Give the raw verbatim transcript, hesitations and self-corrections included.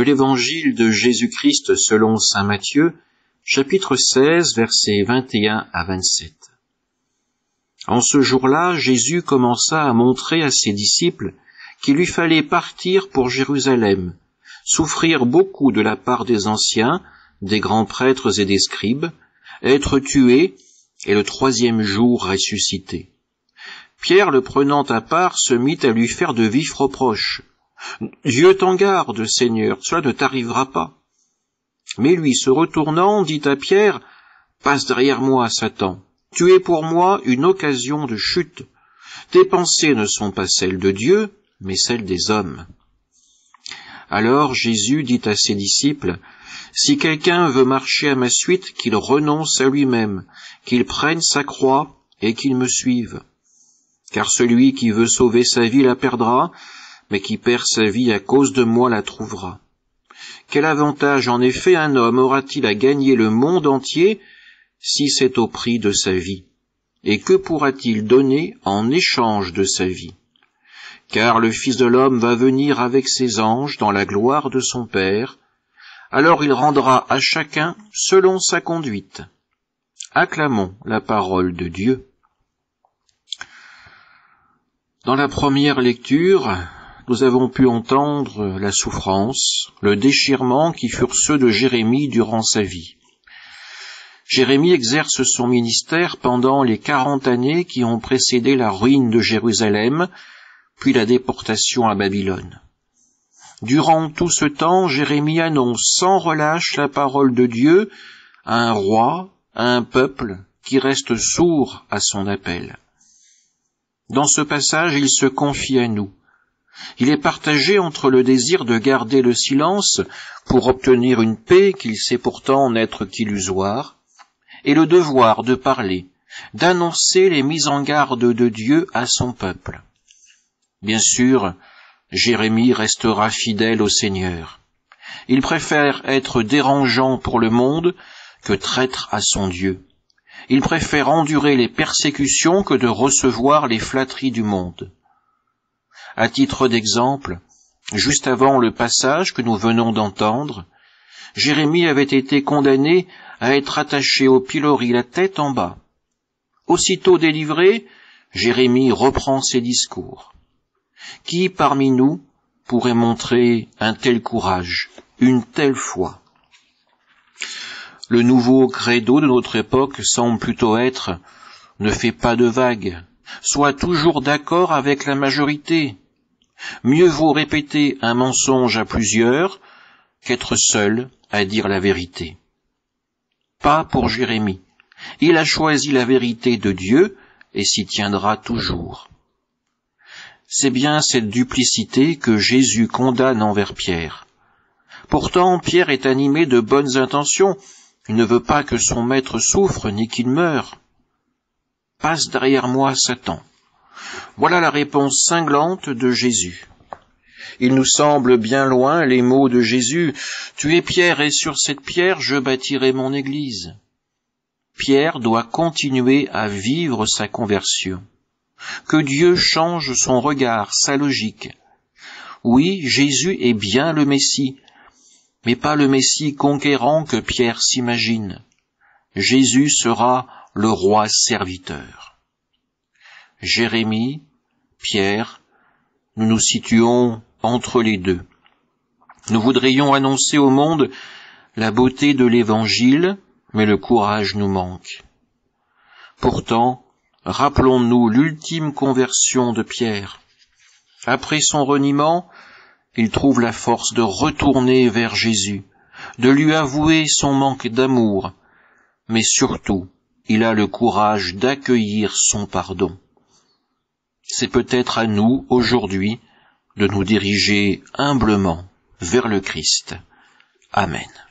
l'Évangile de Jésus-Christ selon saint Matthieu, chapitre seize, versets vingt et un à vingt-sept. En ce jour-là, Jésus commença à montrer à ses disciples qu'il lui fallait partir pour Jérusalem, souffrir beaucoup de la part des anciens, des grands prêtres et des scribes, être tué et le troisième jour ressuscité. Pierre, le prenant à part, se mit à lui faire de vifs reproches. « Dieu t'en garde, Seigneur, cela ne t'arrivera pas. » Mais lui, se retournant, dit à Pierre, « Passe derrière moi, Satan. Tu es pour moi une occasion de chute. Tes pensées ne sont pas celles de Dieu, mais celles des hommes. » Alors Jésus dit à ses disciples, « Si quelqu'un veut marcher à ma suite, qu'il renonce à lui-même, qu'il prenne sa croix et qu'il me suive. Car celui qui veut sauver sa vie la perdra, mais qui perd sa vie à cause de moi la trouvera. Quel avantage en effet un homme aura-t-il à gagner le monde entier si c'est au prix de sa vie? Et que pourra-t-il donner en échange de sa vie? Car le Fils de l'homme va venir avec ses anges dans la gloire de son Père, alors il rendra à chacun selon sa conduite. » Acclamons la parole de Dieu. Dans la première lecture, nous avons pu entendre la souffrance, le déchirement qui furent ceux de Jérémie durant sa vie. Jérémie exerce son ministère pendant les quarante années qui ont précédé la ruine de Jérusalem, puis la déportation à Babylone. Durant tout ce temps, Jérémie annonce sans relâche la parole de Dieu à un roi, à un peuple qui reste sourd à son appel. Dans ce passage, il se confie à nous. Il est partagé entre le désir de garder le silence pour obtenir une paix qu'il sait pourtant n'être qu'illusoire, et le devoir de parler, d'annoncer les mises en garde de Dieu à son peuple. Bien sûr, Jérémie restera fidèle au Seigneur. Il préfère être dérangeant pour le monde que traître à son Dieu. Il préfère endurer les persécutions que de recevoir les flatteries du monde. À titre d'exemple, juste avant le passage que nous venons d'entendre, Jérémie avait été condamné à être attaché au pilori la tête en bas. Aussitôt délivré, Jérémie reprend ses discours. Qui parmi nous pourrait montrer un tel courage, une telle foi? Le nouveau credo de notre époque semble plutôt être « ne fais pas de vagues, sois toujours d'accord avec la majorité. Mieux vaut répéter un mensonge à plusieurs qu'être seul à dire la vérité. » Pas pour Jérémie. Il a choisi la vérité de Dieu et s'y tiendra toujours. C'est bien cette duplicité que Jésus condamne envers Pierre. Pourtant, Pierre est animé de bonnes intentions. Il ne veut pas que son maître souffre ni qu'il meure. « Passe derrière moi, Satan. » Voilà la réponse cinglante de Jésus. Il nous semble bien loin les mots de Jésus « Tu es Pierre et sur cette pierre je bâtirai mon église ». Pierre doit continuer à vivre sa conversion. Que Dieu change son regard, sa logique. Oui, Jésus est bien le Messie, mais pas le Messie conquérant que Pierre s'imagine. Jésus sera le roi serviteur. Jérémie, Pierre, nous nous situons entre les deux. Nous voudrions annoncer au monde la beauté de l'Évangile, mais le courage nous manque. Pourtant, rappelons-nous l'ultime conversion de Pierre. Après son reniement, il trouve la force de retourner vers Jésus, de lui avouer son manque d'amour, mais surtout, il a le courage d'accueillir son pardon. C'est peut-être à nous, aujourd'hui, de nous diriger humblement vers le Christ. Amen.